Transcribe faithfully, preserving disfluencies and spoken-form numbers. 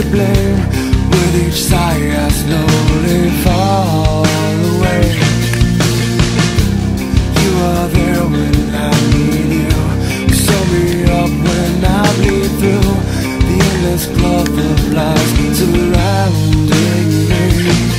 to blame, with each sigh I slowly fall away. You are there when I need you, you sew me up when I bleed through the endless cloth of lies surrounding me.